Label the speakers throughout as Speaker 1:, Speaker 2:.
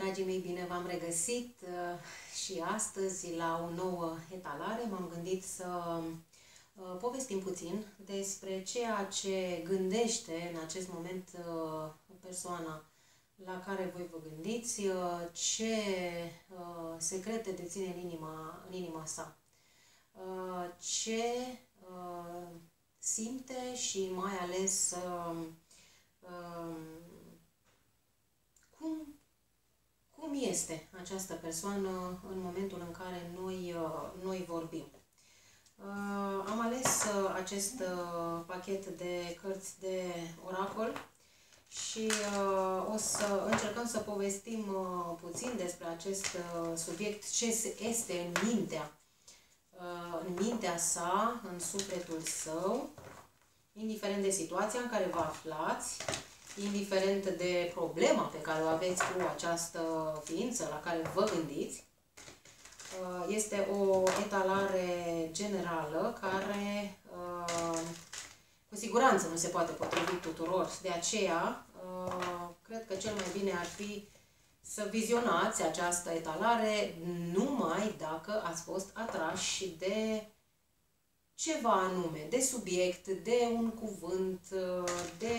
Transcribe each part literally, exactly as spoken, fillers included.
Speaker 1: Dragii mei, bine v-am regăsit și astăzi la o nouă etalare. M-am gândit să povestim puțin despre ceea ce gândește în acest moment persoana la care voi vă gândiți, ce secrete deține în inima, în inima sa, ce simte și mai ales cum Cum este această persoană în momentul în care noi, noi vorbim. Am ales acest pachet de cărți de oracol și o să încercăm să povestim puțin despre acest subiect, ce este în mintea, în mintea sa, în sufletul său, indiferent de situația în care vă aflați, indiferent de problema pe care o aveți cu această ființă la care vă gândiți. Este o etalare generală care cu siguranță nu se poate potrivi tuturor. De aceea, cred că cel mai bine ar fi să vizionați această etalare numai dacă ați fost atrași de ceva anume, de subiect, de un cuvânt, de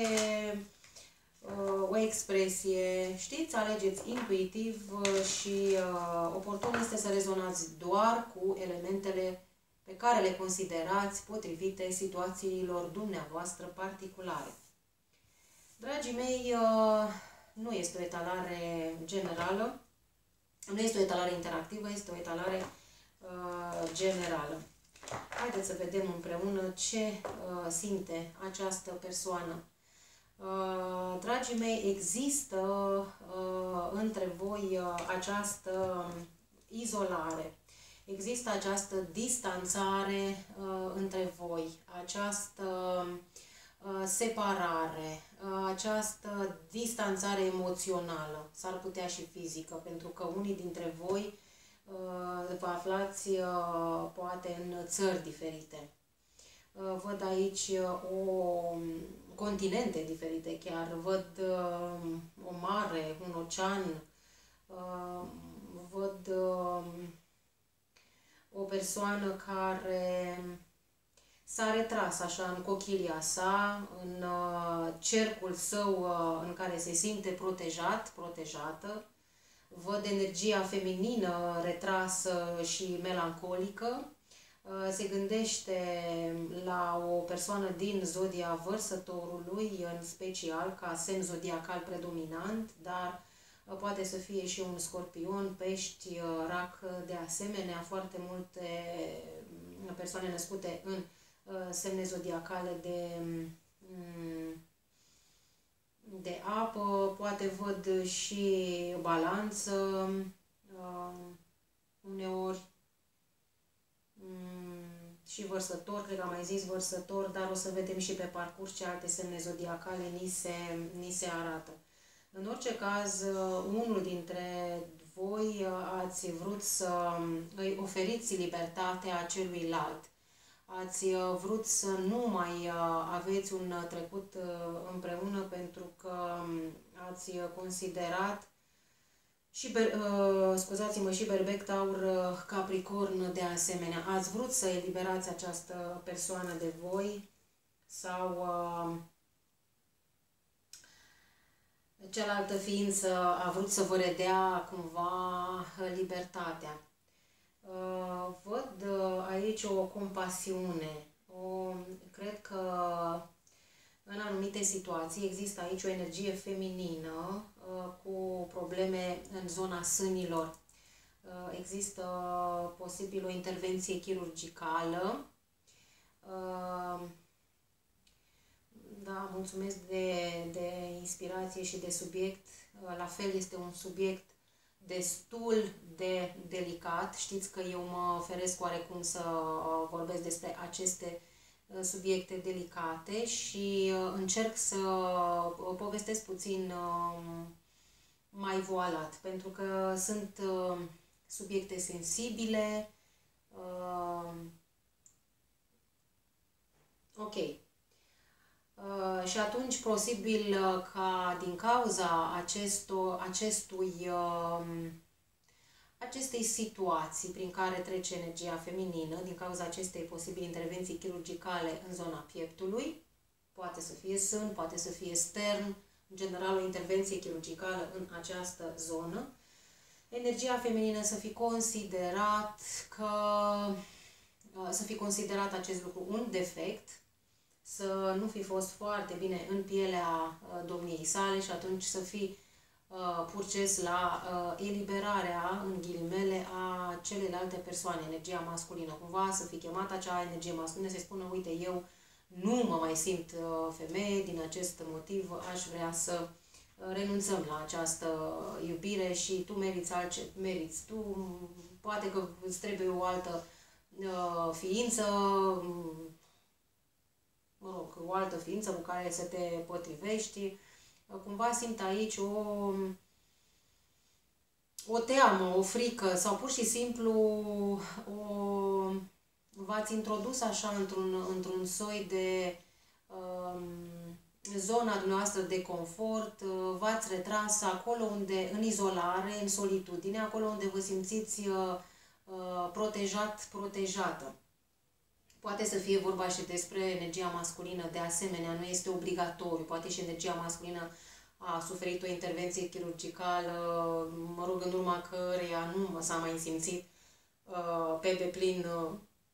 Speaker 1: o expresie, știți, alegeți intuitiv și uh, oportun este să rezonați doar cu elementele pe care le considerați potrivite situațiilor dumneavoastră particulare. Dragii mei, uh, nu este o etalare generală, nu este o etalare interactivă, este o etalare uh, generală. Haideți să vedem împreună ce uh, simte această persoană. Uh, dragii mei, există uh, între voi uh, această izolare, există această distanțare uh, între voi, această uh, separare, uh, această distanțare emoțională, s-ar putea și fizică, pentru că unii dintre voi uh, vă aflați uh, poate în țări diferite. Uh, văd aici uh, o continente diferite chiar, văd uh, o mare, un ocean, uh, văd uh, o persoană care s-a retras așa în cochilia sa, în uh, cercul său uh, în care se simte protejat, protejată. Văd energia feminină retrasă și melancolică. Se gândește la o persoană din zodia Vărsătorului, în special, ca semn zodiacal predominant, dar poate să fie și un Scorpion, Pești, Rac, de asemenea, foarte multe persoane născute în semne zodiacale de, de apă, poate văd și Balanță, uneori, și Vărsător, cred că am mai zis Vărsător, dar o să vedem și pe parcurs ce alte semne zodiacale ni se, ni se arată. În orice caz, unul dintre voi ați vrut să îi oferiți libertatea celuilalt. Ați vrut să nu mai aveți un trecut împreună pentru că ați considerat și, uh, scuzați-mă, și Berbec, Taur, Capricorn, de asemenea. Ați vrut să eliberați această persoană de voi sau uh, cealaltă ființă a vrut să vă redea cumva libertatea. Uh, văd uh, aici o compasiune. O, cred că în anumite situații există aici o energie feminină cu probleme în zona sânilor. Există posibil o intervenție chirurgicală. Da, mulțumesc de, de inspirație și de subiect. La fel este un subiect destul de delicat. Știți că eu mă feresc oarecum să vorbesc despre aceste subiecte delicate și încerc să povestesc puțin mai voalat, pentru că sunt subiecte sensibile. Ok. Și atunci, posibil ca din cauza acestor, acestui, acestei situații prin care trece energia feminină, din cauza acestei posibile intervenții chirurgicale în zona pieptului, poate să fie sân, poate să fie stern, în general o intervenție chirurgicală în această zonă, energia feminină să fi considerat că, să fi considerat acest lucru un defect, să nu fi fost foarte bine în pielea domniei sale și atunci să fi purces la eliberarea, în ghilimele, a celelalte persoane, energia masculină. Cumva să fi chemat acea energie masculină, să-i spună, uite, eu nu mă mai simt femeie, din acest motiv aș vrea să renunțăm la această iubire și tu meriți altce, meriți. Tu, poate că îți trebuie o altă ființă, mă rog, o altă ființă cu care să te potrivești. Cumva simt aici o, o teamă, o frică sau pur și simplu o, v-ați introdus așa într-un într-un soi de um, zona dumneavoastră de confort, v-ați retras acolo unde, în izolare, în solitudine, acolo unde vă simțiți uh, protejat, protejată. Poate să fie vorba și despre energia masculină, de asemenea, nu este obligatoriu, poate și energia masculină a suferit o intervenție chirurgicală, mă rog, în urma căreia nu s-a mai simțit uh, pe deplin, uh,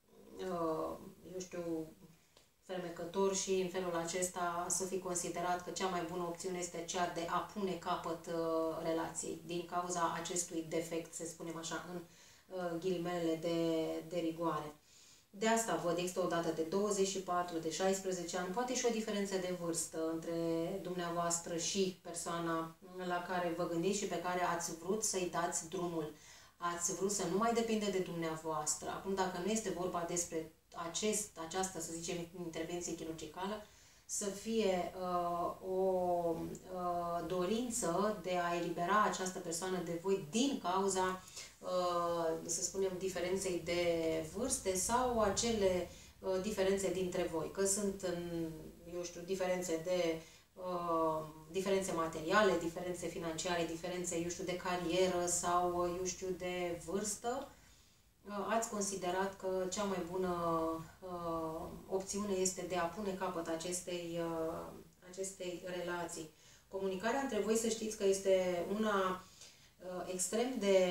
Speaker 1: eu știu, fermecător și în felul acesta să fi considerat că cea mai bună opțiune este cea de a pune capăt uh, relației, din cauza acestui defect, să spunem așa, în uh, ghilimele de, de rigoare. De asta văd, există o dată de douăzeci și patru, de șaisprezece ani, poate și o diferență de vârstă între dumneavoastră și persoana la care vă gândiți și pe care ați vrut să-i dați drumul. Ați vrut să nu mai depinde de dumneavoastră. Acum, dacă nu este vorba despre acest, această, să zicem, intervenție chirurgicală, să fie uh, o uh, dorință de a elibera această persoană de voi din cauza, uh, să spunem, diferenței de vârste sau acele uh, diferențe dintre voi. Că sunt, în, eu știu, diferențe de uh, diferențe materiale, diferențe financiare, diferențe, eu știu, de carieră sau, eu știu, de vârstă. Ați considerat că cea mai bună uh, opțiune este de a pune capăt acestei, uh, acestei relații. Comunicarea între voi, să știți că este una uh, extrem de...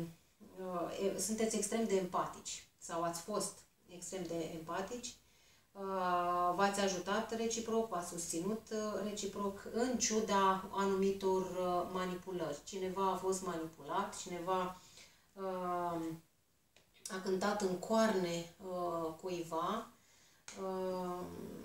Speaker 1: Uh, sunteți extrem de empatici sau ați fost extrem de empatici. Uh, v-ați ajutat reciproc, v-ați susținut uh, reciproc în ciuda anumitor uh, manipulări. Cineva a fost manipulat, cineva... Uh, a cântat în coarne uh, cuiva uh,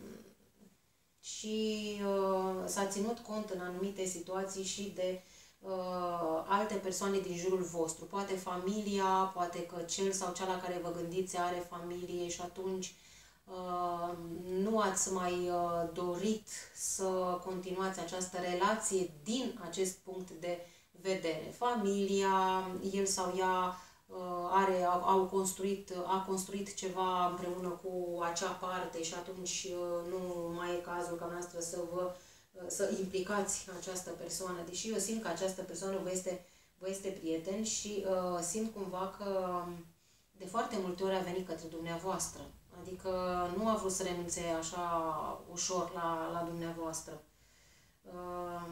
Speaker 1: și uh, s-a ținut cont în anumite situații și de uh, alte persoane din jurul vostru. Poate familia, poate că cel sau cea la care vă gândiți are familie și atunci uh, nu ați mai uh, dorit să continuați această relație din acest punct de vedere. Familia, el sau ea are, au construit, a construit ceva împreună cu acea parte și atunci nu mai e cazul ca noastră să vă să implicați această persoană. Deși eu simt că această persoană vă este, vă este prieten și uh, simt cumva că de foarte multe ori a venit către dumneavoastră. Adică nu a vrut să renunțe așa ușor la, la dumneavoastră. Uh,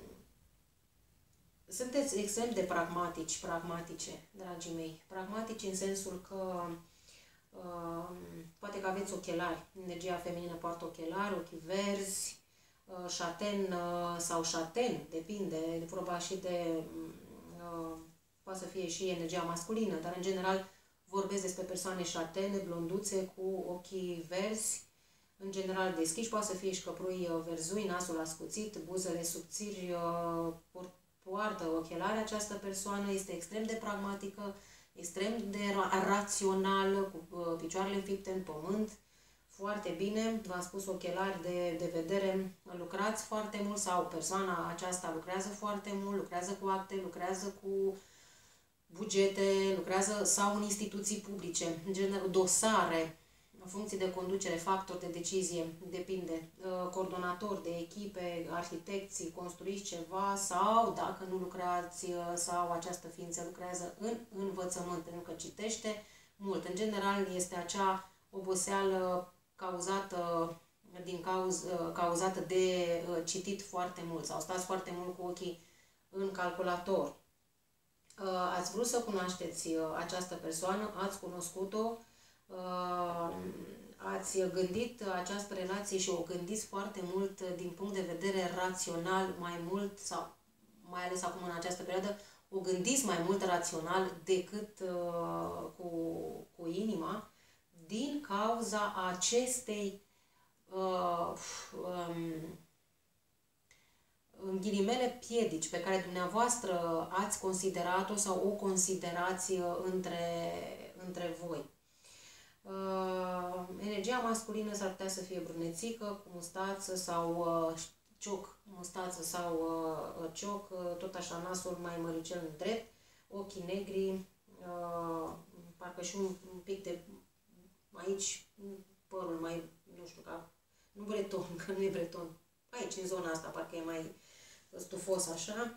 Speaker 1: Sunteți extrem de pragmatici, pragmatice, dragii mei. Pragmatici în sensul că uh, poate că aveți ochelari. Energia feminină poartă ochelari, ochi verzi, uh, șaten uh, sau șaten, depinde, vorba și de, uh, poate să fie și energia masculină, dar în general vorbesc despre persoane șatene, blonduțe, cu ochii verzi, în general deschiși, poate să fie și căprui verzui, nasul ascuțit, buzele subțiri, uh, poartă ochelari. Această persoană este extrem de pragmatică, extrem de ra rațională, cu uh, picioarele înfipte în pământ, foarte bine. V-am spus, ochelari de, de vedere, lucrați foarte mult sau persoana aceasta lucrează foarte mult, lucrează cu acte, lucrează cu bugete, lucrează sau în instituții publice, în general dosare, funcții de conducere, factor de decizie, depinde, coordonator de echipe, arhitecții, construiți ceva sau dacă nu lucrați sau această ființă lucrează în învățământ, pentru că citește mult. În general este acea oboseală cauzată, din cauz, cauzată de citit foarte mult sau stați foarte mult cu ochii în calculator. Ați vrut să cunoașteți această persoană, ați cunoscut-o, ați gândit această relație și o gândiți foarte mult din punct de vedere rațional, mai mult, sau mai ales acum în această perioadă, o gândiți mai mult rațional decât uh, cu, cu inima, din cauza acestei uh, um, în ghilimele piedici pe care dumneavoastră ați considerat-o sau o considerați între, între voi. Uh, energia masculină s-ar putea să fie brunețică, cu mustață sau uh, cioc, mustață sau uh, cioc, uh, tot așa nasul mai măricel în drept, ochii negri, uh, parcă și un, un pic de aici, părul mai, nu știu, ca, nu breton, că nu e breton, aici, în zona asta, parcă e mai stufos așa.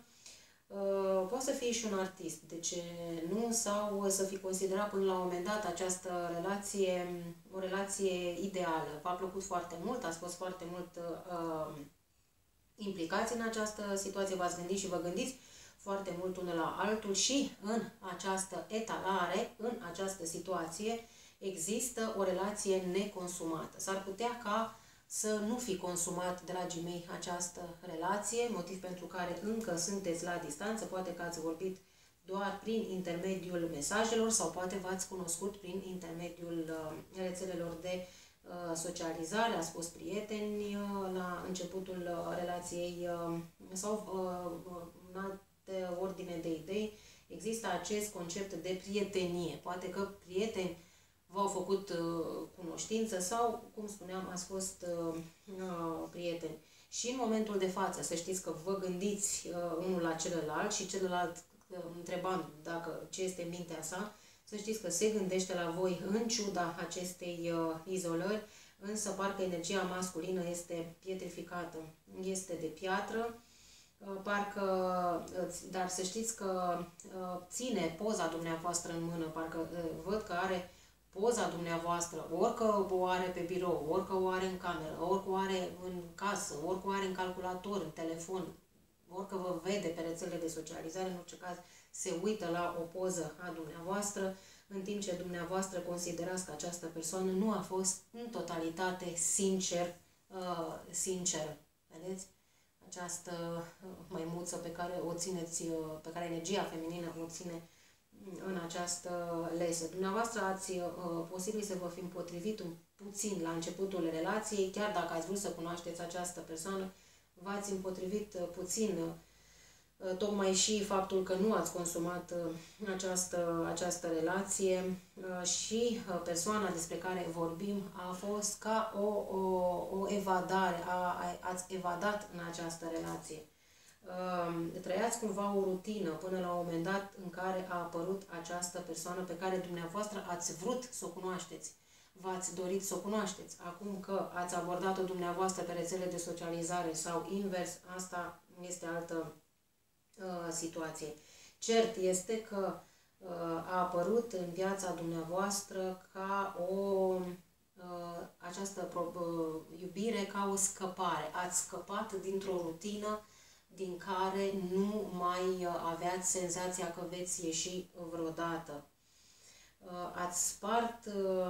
Speaker 1: Uh, poate să fie și un artist, de ce nu, sau să fi considerat până la un moment dat această relație o relație ideală. V-a plăcut foarte mult, ați fost foarte mult uh, implicați în această situație, v-ați gândit și vă gândiți foarte mult unul la altul și în această etalare, în această situație, există o relație neconsumată. S-ar putea ca să nu fi consumat, dragii mei, această relație, motiv pentru care încă sunteți la distanță, poate că ați vorbit doar prin intermediul mesajelor sau poate v-ați cunoscut prin intermediul uh, rețelelor de uh, socializare, ați fost prieteni uh, la începutul uh, relației uh, sau uh, în alte ordine de idei. Există acest concept de prietenie. Poate că prieteni v-au făcut uh, cunoștință sau, cum spuneam, ați fost uh, uh, prieteni. Și în momentul de față, să știți că vă gândiți uh, unul la celălalt și celălalt uh, întrebând dacă ce este în mintea sa, să știți că se gândește la voi în ciuda acestei uh, izolări, însă parcă energia masculină este pietrificată, este de piatră, uh, parcă, uh, dar să știți că uh, ține poza dumneavoastră în mână, parcă uh, văd că are poza dumneavoastră, orică o are pe birou, orică o are în cameră, orică o are în casă, orică o are în calculator, în telefon, orică vă vede pe rețelele de socializare, în orice caz se uită la o poză a dumneavoastră, în timp ce dumneavoastră considerați că această persoană nu a fost în totalitate sincer, uh, sinceră. Vedeți? Această maimuță pe care o țineți, pe care energia feminină o ține în această lesă. Dumneavoastră ați uh, posibil să vă fi împotrivit un puțin la începutul relației, chiar dacă ați vrut să cunoașteți această persoană, v-ați împotrivit uh, puțin, uh, tocmai și faptul că nu ați consumat uh, această, această relație uh, și uh, persoana despre care vorbim a fost ca o, o, o evadare, a, a, ați evadat în această relație. Uh, trăiați cumva o rutină până la un moment dat în care a apărut această persoană pe care dumneavoastră ați vrut să o cunoașteți. V-ați dorit să o cunoașteți. Acum că ați abordat-o dumneavoastră pe rețele de socializare sau invers, asta este altă uh, situație. Cert este că uh, a apărut în viața dumneavoastră ca o uh, această uh, iubire, ca o scăpare. Ați scăpat dintr-o rutină din care nu mai aveați senzația că veți ieși vreodată. Ați spart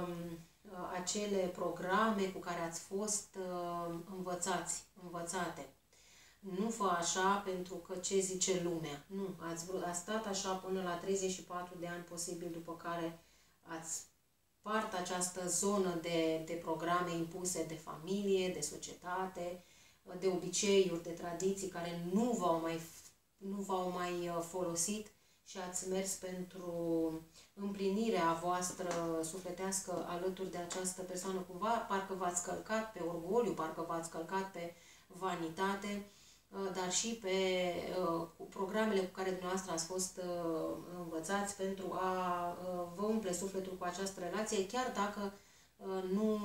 Speaker 1: acele programe cu care ați fost învățați, învățate. Nu fă așa pentru că ce zice lumea. Nu, ați, ați stat așa până la treizeci și patru de ani posibil, după care ați spart această zonă de, de programe impuse de familie, de societate, de obiceiuri, de tradiții care nu v-au mai, nu v-au mai folosit și ați mers pentru împlinirea voastră sufletească alături de această persoană. Cumva parcă v-ați călcat pe orgoliu, parcă v-ați călcat pe vanitate, dar și pe programele cu care dumneavoastră ați fost învățați pentru a vă umple sufletul cu această relație, chiar dacă nu,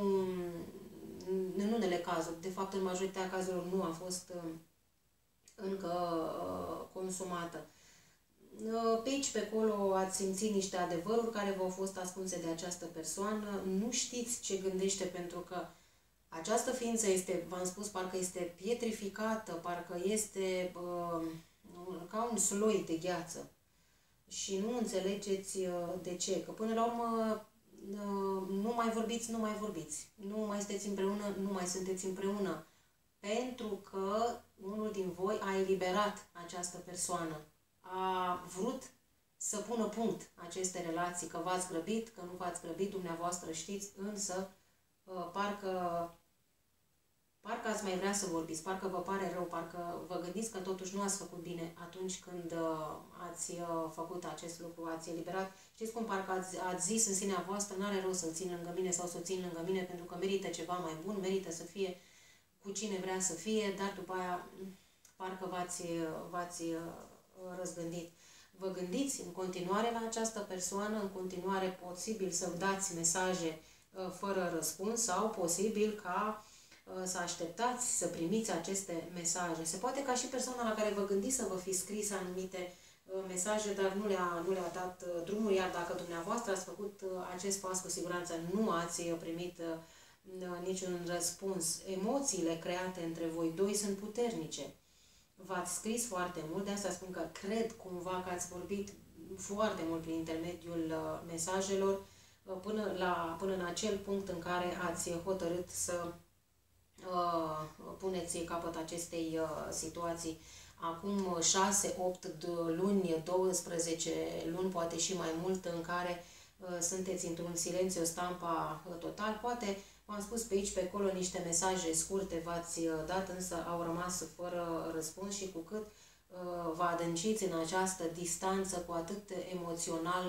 Speaker 1: în unele cazuri, de fapt în majoritatea cazurilor nu a fost încă consumată. Pe aici, pe acolo ați simțit niște adevăruri care v-au fost ascunse de această persoană, nu știți ce gândește pentru că această ființă este, v-am spus, parcă este pietrificată, parcă este uh, ca un sloi de gheață și nu înțelegeți uh, de ce, că până la urmă uh, nu mai vorbiți, nu mai vorbiți, nu mai sunteți împreună, nu mai sunteți împreună, pentru că unul din voi a eliberat această persoană. A vrut să pună punct aceste relații, că v-ați grăbit, că nu v-ați grăbit, dumneavoastră știți, însă parcă, parcă ați mai vrea să vorbiți, parcă vă pare rău, parcă vă gândiți că totuși nu ați făcut bine atunci când ați făcut acest lucru, ați eliberat. Știți cum parcă ați, ați zis în sinea voastră, n-are rost să-l țin lângă mine sau să o țin lângă mine pentru că merită ceva mai bun, merită să fie cu cine vrea să fie, dar după aia parcă v-ați, v-ați răzgândit. Vă gândiți în continuare la această persoană, în continuare posibil să dați mesaje fără răspuns sau posibil ca să așteptați să primiți aceste mesaje. Se poate ca și persoana la care vă gândiți să vă fi scris anumite mesaje, dar nu le-a nu le-a dat drumul, iar dacă dumneavoastră ați făcut acest pas, cu siguranță nu ați primit niciun răspuns. Emoțiile create între voi doi sunt puternice. V-ați scris foarte mult, de asta spun că cred cumva că ați vorbit foarte mult prin intermediul uh, mesajelor uh, până, la, până în acel punct în care ați hotărât să uh, puneți capăt acestei uh, situații. Acum șase, opt luni, douăsprezece luni, poate și mai mult, în care uh, sunteți într-un silențiu stampa uh, total, poate v-am spus pe aici, pe acolo, niște mesaje scurte v-ați dat, însă au rămas fără răspuns și cu cât uh, vă adânciți în această distanță, cu atât emoțional,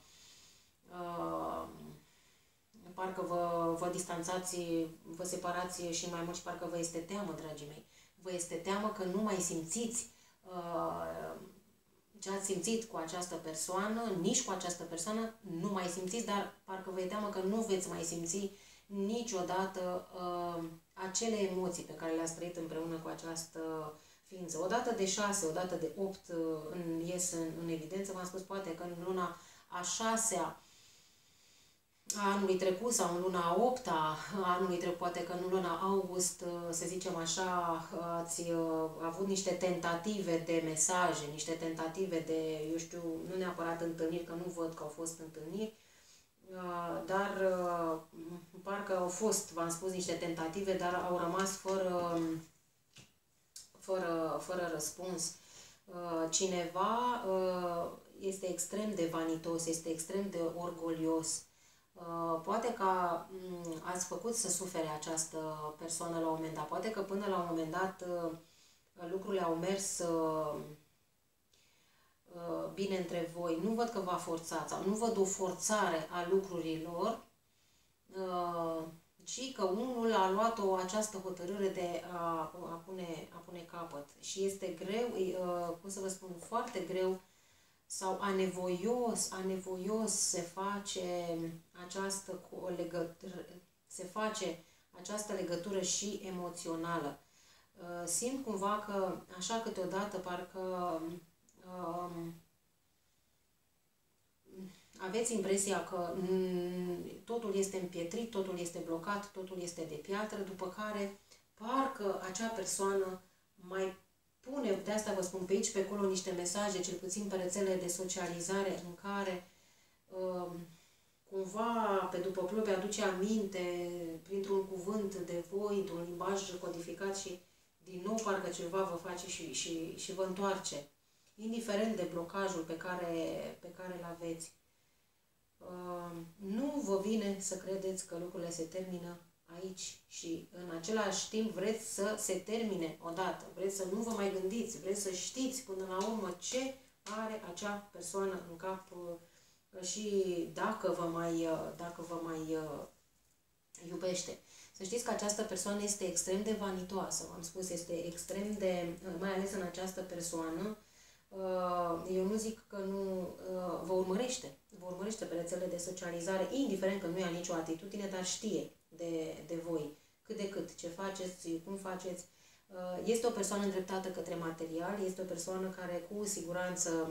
Speaker 1: uh, parcă vă, vă distanțați, vă separați și mai mult și parcă vă este teamă, dragii mei. Vă este teamă că nu mai simțiți uh, ce ați simțit cu această persoană, nici cu această persoană nu mai simțiți, dar parcă vă e teamă că nu veți mai simți niciodată uh, acele emoții pe care le-ați trăit împreună cu această ființă. Odată de șase, odată de opt uh, în, ies în, în evidență. V-am spus, poate că în luna a șasea a anului trecut sau în luna a opta a anului trecut, poate că în luna august, uh, să zicem așa, ați uh, avut niște tentative de mesaje, niște tentative de, eu știu, nu neapărat întâlniri, că nu văd că au fost întâlniri, dar parcă au fost, v-am spus, niște tentative, dar au rămas fără, fără, fără răspuns. Cineva este extrem de vanitos, este extrem de orgolios. Poate că ați făcut să sufere această persoană la un moment dat. Poate că până la un moment dat lucrurile au mers bine între voi. Nu văd că v-a forțat sau nu văd o forțare a lucrurilor, ci că unul a luat o această hotărâre de a, a, pune, a pune capăt. Și este greu, cum să vă spun, foarte greu sau anevoios, anevoios se face această legătură, se face această legătură și emoțională. Simt cumva că așa câteodată parcă Um, aveți impresia că totul este împietrit, totul este blocat, totul este de piatră, după care parcă acea persoană mai pune, de asta vă spun pe aici, pe acolo, niște mesaje, cel puțin pe rețelele de socializare, în care um, cumva pe după plobe aduce aminte printr-un cuvânt de voi, într-un limbaj codificat și din nou parcă ceva vă face și, și, și vă întoarce. Indiferent de blocajul pe care, pe care îl aveți. Nu vă vine să credeți că lucrurile se termină aici și în același timp vreți să se termine odată. Vreți să nu vă mai gândiți, vreți să știți până la urmă ce are acea persoană în cap și dacă vă mai, dacă vă mai iubește. Să știți că această persoană este extrem de vanitoasă, v-am spus, este extrem de, mai ales în această persoană, eu nu zic că nu vă urmărește, vă urmărește pe rețelele de socializare, indiferent că nu ia nicio atitudine, dar știe de, de voi cât de cât, ce faceți, cum faceți. Este o persoană îndreptată către material, este o persoană care cu siguranță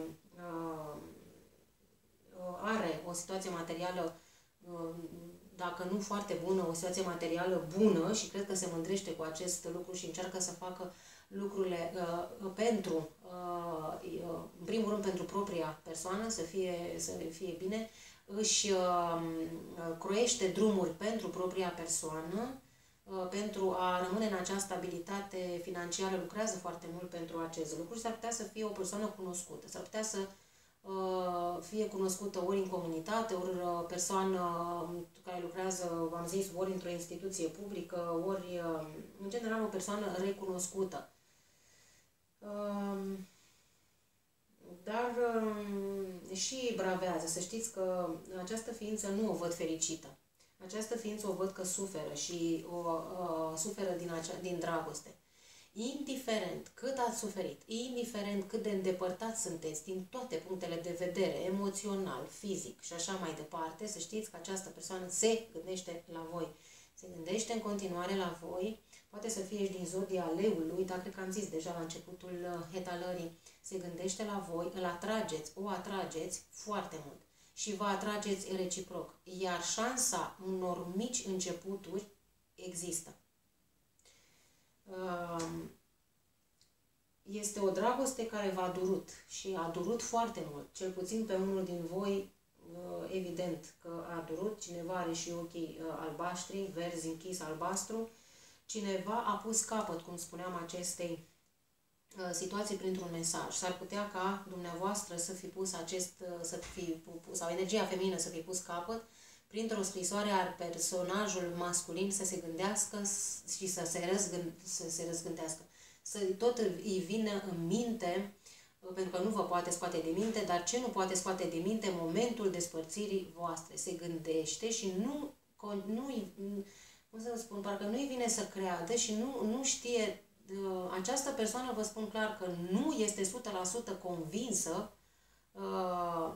Speaker 1: are o situație materială, dacă nu foarte bună, o situație materială bună și cred că se mândrește cu acest lucru și încearcă să facă lucrurile uh, pentru, uh, uh, în primul rând pentru propria persoană, să fie, să fie bine, își uh, croiește drumuri pentru propria persoană, uh, pentru a rămâne în această stabilitate financiară, lucrează foarte mult pentru acest lucru și s-ar putea să fie o persoană cunoscută, s-ar putea să uh, fie cunoscută ori în comunitate, ori uh, persoană care lucrează, v-am zis, ori într-o instituție publică, ori, uh, în general, o persoană recunoscută. Dar și bravează. Să știți că această ființă nu o văd fericită. Această ființă o văd că suferă și o uh, suferă din, acea, din dragoste. Indiferent cât ați suferit, indiferent cât de îndepărtați sunteți din toate punctele de vedere, emoțional, fizic și așa mai departe, să știți că această persoană se gândește la voi. Se gândește în continuare la voi. Poate să fie și din zodia leului, dar cred că am zis deja la începutul etalării. Se gândește la voi, îl atrageți, o atrageți foarte mult și vă atrageți reciproc. Iar șansa unor mici începuturi există. Este o dragoste care v-a durut și a durut foarte mult. Cel puțin pe unul din voi, evident că a durut. Cineva are și ochii albaștri, verzi închis, albastru. Cineva a pus capăt, cum spuneam, acestei uh, situații printr-un mesaj. S-ar putea ca dumneavoastră să fi pus acest, uh, să fi pus, sau energia feminină să fi pus capăt printr-o scrisoare al personajul masculin să se gândească și să se, răzgând, să se răzgândească. Să tot îi vină în minte, uh, pentru că nu vă poate scoate de minte, dar ce nu poate scoate de minte? Momentul despărțirii voastre. Se gândește și nu... nu cum să vă spun, parcă nu-i vine să creadă și nu, nu știe, uh, această persoană, vă spun clar că nu este o sută la sută convinsă uh,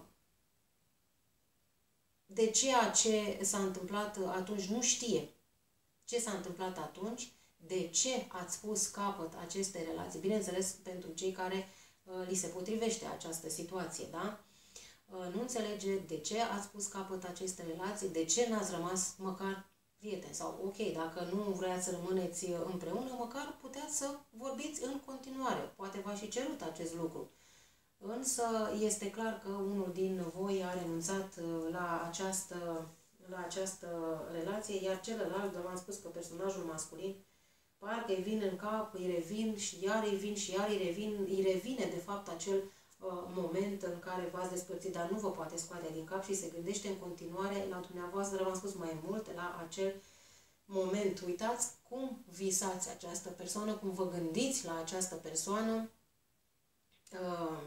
Speaker 1: de ceea ce s-a întâmplat atunci, nu știe ce s-a întâmplat atunci, de ce ați pus capăt acestei relații. Bineînțeles, pentru cei care uh, li se potrivește această situație, da? Uh, nu înțelege de ce ați pus capăt acestei relații, de ce n-ați rămas măcar prieteni. Sau, ok, dacă nu vreați să rămâneți împreună, măcar puteți să vorbiți în continuare. Poate v-a și cerut acest lucru. Însă este clar că unul din voi a renunțat la această, la această relație, iar celălalt, v-am spus că personajul masculin, parcă îi vin în cap, îi revin și iar îi vin și iar îi revin, îi revine de fapt acel uh, moment în care v-ați despărțit, dar nu vă poate scoate din cap și se gândește în continuare la dumneavoastră, v-am spus mai mult, la acel moment. Uitați cum visați această persoană, cum vă gândiți la această persoană uh,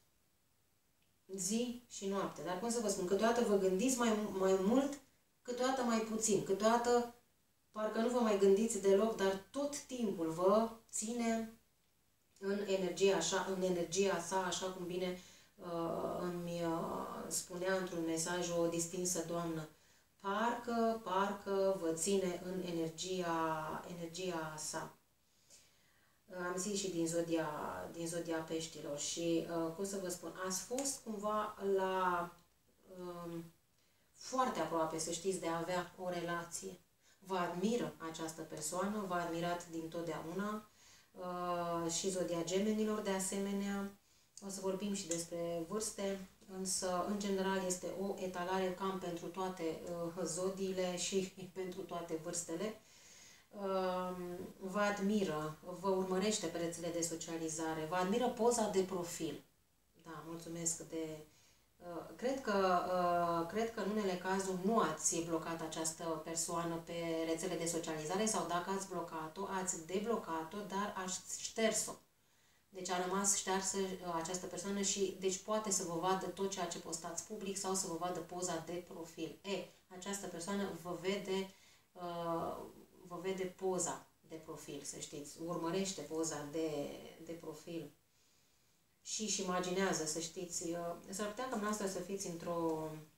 Speaker 1: zi și noapte. Dar cum să vă spun, câteodată vă gândiți mai, mai mult, câteodată mai puțin, câteodată parcă nu vă mai gândiți deloc, dar tot timpul vă ține în energia, așa, în energia sa, așa cum bine uh, îmi uh, spunea într-un mesaj o distinsă doamnă. Parcă, parcă vă ține în energia, energia sa. Am zis și din zodia, din zodia peștilor și, uh, cum să vă spun, ați fost cumva la uh, foarte aproape, să știți, de a avea o relație. Vă admiră această persoană, v-a admirat dintotdeauna uh, și zodia gemenilor de asemenea. O să vorbim și despre vârste, însă în general este o etalare cam pentru toate uh, zodiile și pentru toate vârstele. Uh, vă admiră, vă urmărește pe rețele de socializare, vă admiră poza de profil. Da, mulțumesc de... Cred că, cred că în unele cazuri nu ați blocat această persoană pe rețele de socializare sau dacă ați blocat-o, ați deblocat-o, dar ați șters-o. Deci a rămas ștearsă această persoană și deci poate să vă vadă tot ceea ce postați public sau să vă vadă poza de profil. E, această persoană vă vede, vă vede poza de profil, să știți, urmărește poza de, de profil. Și își imaginează, să știți, s-ar putea ca noastră să fiți într-o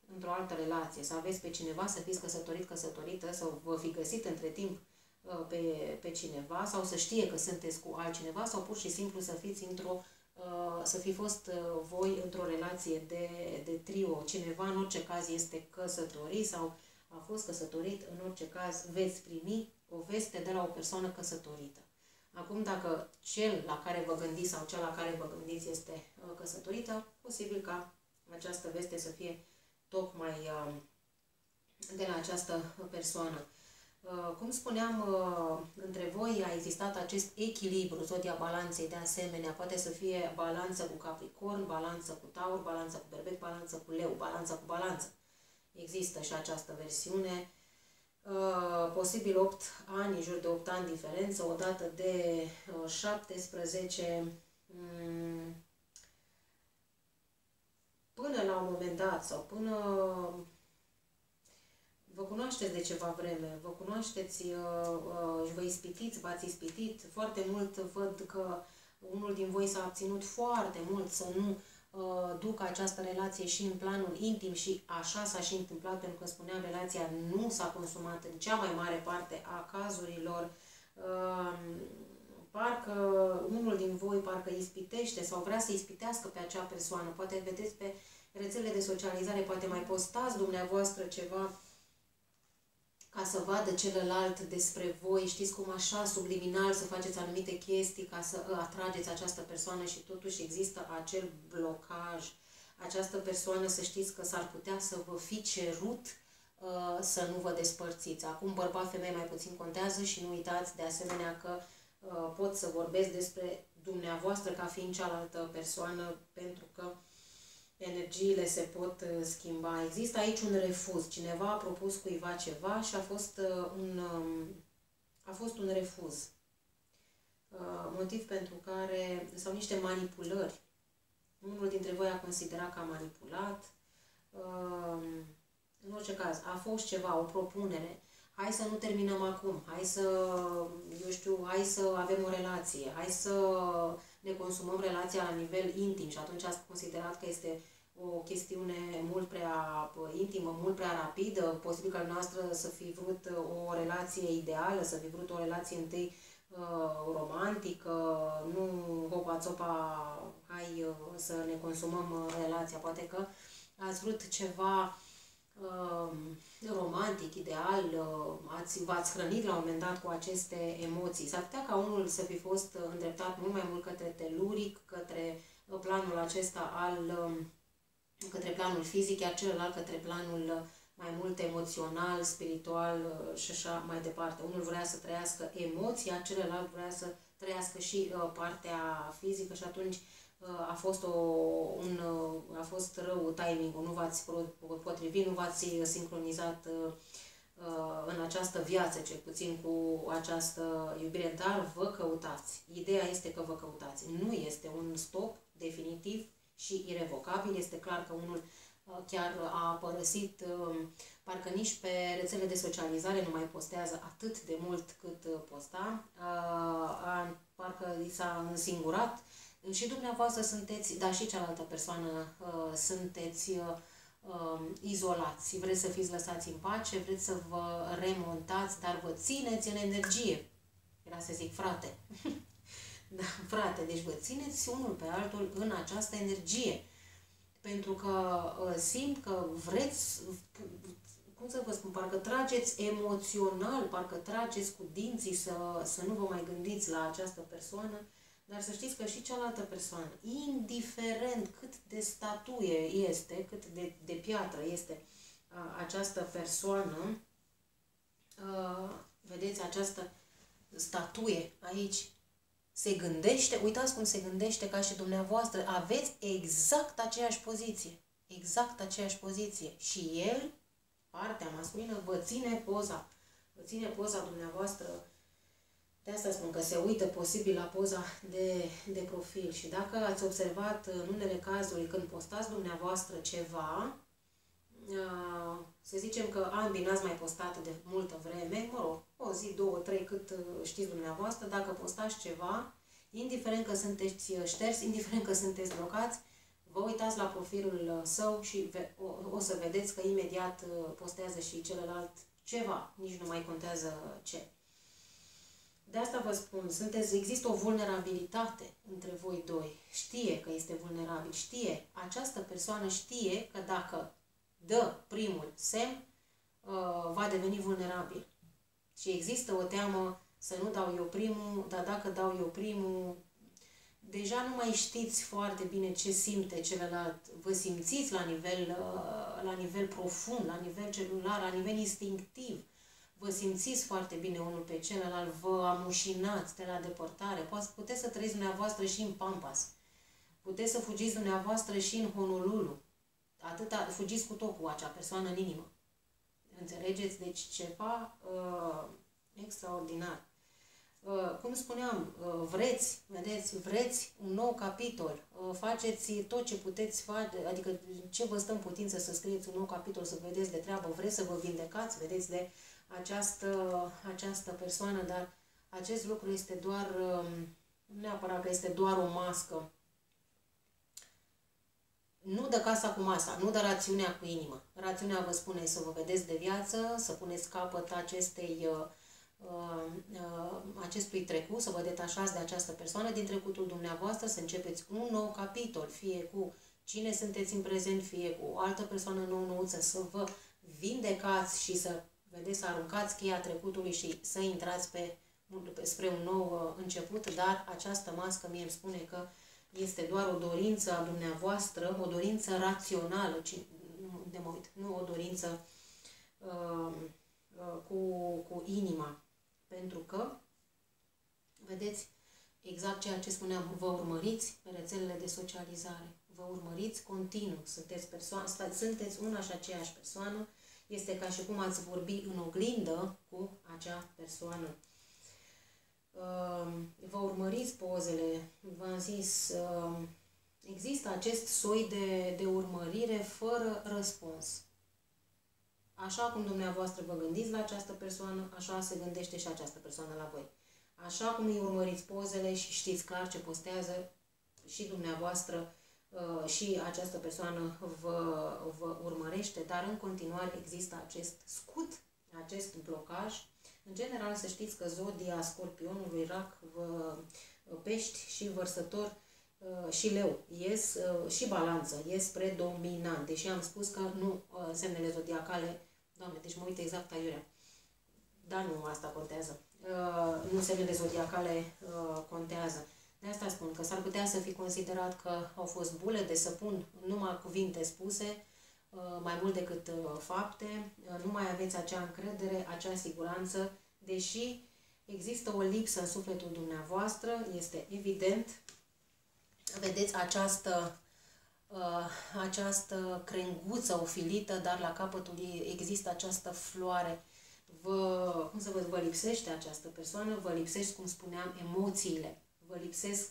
Speaker 1: într-o altă relație, să aveți pe cineva, să fiți căsătorit, căsătorită, să vă fi găsit între timp pe, pe cineva sau să știe că sunteți cu altcineva sau pur și simplu să fiți într-o să fi fost voi într-o relație de, de trio. Cineva în orice caz este căsătorit sau a fost căsătorit, în orice caz veți primi o veste de la o persoană căsătorită. Acum, dacă cel la care vă gândiți sau cea la care vă gândiți este căsătorită, posibil ca această veste să fie tocmai de la această persoană. Cum spuneam, între voi a existat acest echilibru, zodia balanței de asemenea, poate să fie balanță cu Capricorn, balanță cu Taur, balanță cu Berbec, balanță cu Leu, balanță cu balanță. Există și această versiune. Posibil opt ani, în jur de opt ani diferență, o dată de șaptesprezece până la un moment dat sau până vă cunoașteți de ceva vreme, vă cunoașteți, vă ispitiți, v-ați ispitit, foarte mult văd că unul din voi s-a abținut foarte mult să nu ducă această relație și în planul intim și așa s-a și întâmplat, pentru că spuneam, relația nu s-a consumat în cea mai mare parte a cazurilor. Parcă unul din voi parcă ispitește sau vrea să ispitească pe acea persoană. Poate vedeți pe rețelele de socializare, poate mai postați dumneavoastră ceva ca să vadă celălalt despre voi, știți cum așa, subliminal, să faceți anumite chestii ca să atrageți această persoană și totuși există acel blocaj. Această persoană, să știți că s-ar putea să vă fi cerut uh, să nu vă despărțiți. Acum bărbat, femeie mai puțin contează și nu uitați de asemenea că uh, pot să vorbesc despre dumneavoastră ca fiind cealaltă persoană, pentru că energiile se pot uh, schimba. Există aici un refuz. Cineva a propus cuiva ceva și a fost, uh, un, um, a fost un refuz. Uh, motiv pentru care, sau niște manipulări. Unul dintre voi a considerat că a manipulat. Uh, în orice caz, a fost ceva, o propunere. Hai să nu terminăm acum. Hai să, eu știu, hai să avem o relație. Hai să ne consumăm relația la nivel intim și atunci ați considerat că este o chestiune mult prea intimă, mult prea rapidă, posibil ca noastră să fi vrut o relație ideală, să fi vrut o relație întâi uh, romantică, nu hopa-țopa, hai uh, să ne consumăm uh, relația. Poate că ați vrut ceva uh, romantic, ideal, uh, ați, v-ați hrănit la un moment dat cu aceste emoții. S-ar putea ca unul să fi fost îndreptat mult mai mult către teluric, către planul acesta al uh, către planul fizic, iar celălalt către planul mai mult emoțional, spiritual și așa mai departe. Unul vrea să trăiască emoția, celălalt vrea să trăiască și uh, partea fizică și atunci uh, a fost, o, un, uh, a fost rău timing-ul, nu v-ați potrivit, nu v-ați sincronizat uh, în această viață, cel puțin cu această iubire, dar vă căutați. Ideea este că vă căutați. Nu este un stop definitiv și irevocabil. Este clar că unul chiar a părăsit, parcă nici pe rețele de socializare nu mai postează atât de mult cât posta, parcă i s-a însingurat și dumneavoastră sunteți, dar și cealaltă persoană sunteți izolați, vreți să fiți lăsați în pace, vreți să vă remontați, dar vă țineți în energie. Era să zic frate. Da, frate, deci vă țineți unul pe altul în această energie. Pentru că uh, simt că vreți, cum să vă spun, parcă trageți emoțional, parcă trageți cu dinții să, să nu vă mai gândiți la această persoană, dar să știți că și cealaltă persoană, indiferent cât de statuie este, cât de, de piatră este uh, această persoană, uh, vedeți această statuie aici, se gândește, uitați cum se gândește ca și dumneavoastră, aveți exact aceeași poziție, exact aceeași poziție și el, partea masculină, vă ține poza, vă ține poza dumneavoastră, de asta spun că se uită posibil la poza de, de profil și dacă ați observat în unele cazuri când postați dumneavoastră ceva, să zicem că ambii n-ați mai postat de multă vreme, mă rog, o zi, două, trei, cât știți dumneavoastră, dacă postați ceva, indiferent că sunteți șterți, indiferent că sunteți blocați, vă uitați intrați la profilul său și o, o să vedeți că imediat postează și celălalt ceva, nici nu mai contează ce. De asta vă spun, sunteți, există o vulnerabilitate între voi doi. Știe că este vulnerabil, știe, această persoană știe că dacă dă primul semn, va deveni vulnerabil. Și există o teamă să nu dau eu primul, dar dacă dau eu primul, deja nu mai știți foarte bine ce simte celălalt. Vă simțiți la nivel, la nivel profund, la nivel celular, la nivel instinctiv. Vă simțiți foarte bine unul pe celălalt, vă amușinați de la depărtare. Puteți să trăiți dumneavoastră și în Pampas. Puteți să fugiți dumneavoastră și în Honolulu. Atâta, fugiți cu tot cu acea persoană în inimă. Înțelegeți? Deci ceva uh, extraordinar. Uh, cum spuneam, uh, vreți, vedeți, vreți un nou capitol. Uh, faceți tot ce puteți face, adică ce vă stă în putință să scrieți un nou capitol, să vedeți de treabă, vreți să vă vindecați, vedeți de această, această persoană, dar acest lucru este doar, uh, nu neapărat că este doar o mască. Nu dă casa cu masa, nu dă rațiunea cu inima. Rațiunea vă spune să vă vedeți de viață, să puneți capăt acestei, uh, uh, acestui trecut, să vă detașați de această persoană din trecutul dumneavoastră, să începeți un nou capitol, fie cu cine sunteți în prezent, fie cu o altă persoană nou-nouță, să vă vindecați și să, vedeți, să aruncați cheia trecutului și să intrați pe, spre un nou uh, început, dar această mască mie îmi spune că este doar o dorință a dumneavoastră, o dorință rațională, de mă uit, nu o dorință uh, uh, cu, cu inima. Pentru că, vedeți, exact ceea ce spuneam, vă urmăriți pe rețelele de socializare, vă urmăriți continuu, sunteți, persoană, sunteți una și aceeași persoană, este ca și cum ați vorbi în oglindă cu acea persoană. Vă urmăriți pozele, v-am zis, există acest soi de, de urmărire fără răspuns. Așa cum dumneavoastră vă gândiți la această persoană, așa se gândește și această persoană la voi. Așa cum îi urmăriți pozele și știți clar ce postează și dumneavoastră și această persoană vă, vă urmărește, dar în continuare există acest scut, acest blocaj. În general, să știți că zodia Scorpionului, Rac, Pești și Vărsător și Leu ies, și Balanță ies predominant. Deși am spus că nu semnele zodiacale, Doamne, deci mă uit exact aiurea, dar nu asta contează. Nu semnele zodiacale contează. De asta spun că s-ar putea să fi considerat că au fost bule de săpun, numai cuvinte spuse, mai mult decât fapte, nu mai aveți acea încredere, acea siguranță, deși există o lipsă în sufletul dumneavoastră, este evident. Vedeți această, această crenguță ofilită, dar la capătul ei există această floare. Vă, cum să văd, vă lipsește această persoană, vă lipsesc, cum spuneam, emoțiile, vă lipsesc